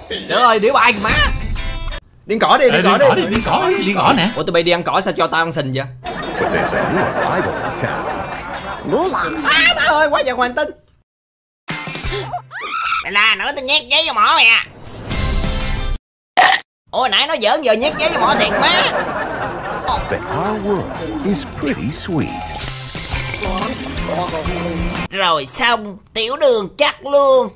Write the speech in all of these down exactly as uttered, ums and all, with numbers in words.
Được rồi, điểu bài kìa má. Đi ăn cỏ đi, đi cỏ đi. Đi cỏ đi, đi cỏ nè. Ủa tụi bay đi ăn cỏ sao cho tao ăn sình vậy? But there's a new arrival in town. Má má ơi, quá giận hoàng tinh. Mày la nữa tao nhét giấy vô mỏ mày à. Ôi nãy nó giỡn giờ nhét giấy vô mỏ thiệt má. But our world is pretty sweet. Rồi xong, tiểu đường chắc luôn.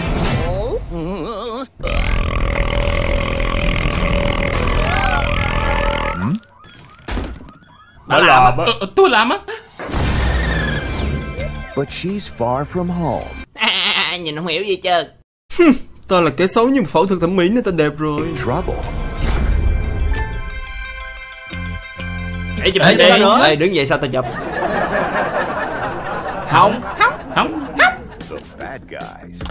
Bà làm á. Ờ, tôi làm á. But she's far from home. À, nhìn không hiểu gì trơn. Tao là kẻ xấu nhưng phẫu thuật thẩm mỹ nên tao đẹp rồi. Trouble. Để chụp Ê, hình đi. Ê, đứng dậy sao tao chụp? Không, Không, không. The bad guys.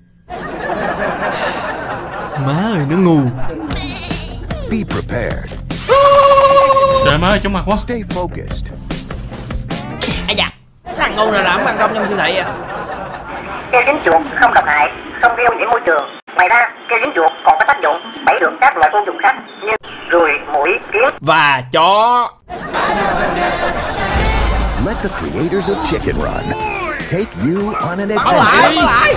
má ơi nó ngu. Be prepared. Trời má ơi, chóng mặt quá. Stay focused. À dạ. Thằng ngu nào làm ban công trong siêu thị à? Keo dính chuột không độc hại, không gây ô nhiễm môi trường. Ngoài ra, keo dính chuột còn có tác dụng bẫy được các loại côn trùng khác như ruồi, muỗi, kiến và chó. Let the creators of Chicken Run take you on an Bảo lại, adventure bảo lại.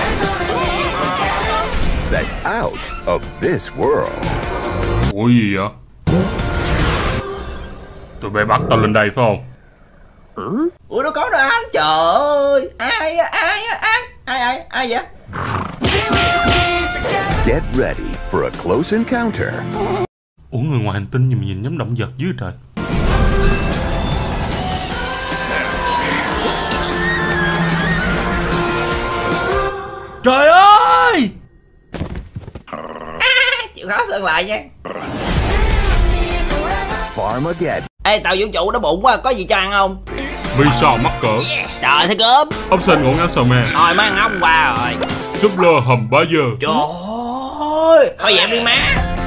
that's out of this world. Ủa gì vậy? Tụi bay bắt tao lên đây phải không? Ủa nó có đâu anh? Trời ơi, ai á, ai á, ai, ai, ai, ai vậy? Get ready for a close encounter. Ủa người ngoài hành tinh gì mà nhìn giống động vật dưới trời. Trời ơi! Chịu khó sơn lại nha. Farmageddon. Ê tàu vũ trụ nó bụng quá, có gì cho ăn không? Vì sao mắc cỡ? Trời thấy cơm. Ốc sên ngộ ngáo sầu me. Rồi mang ống qua rồi. Súp lơ hầm bá dơ. Trời ơi, coi vậy đi má.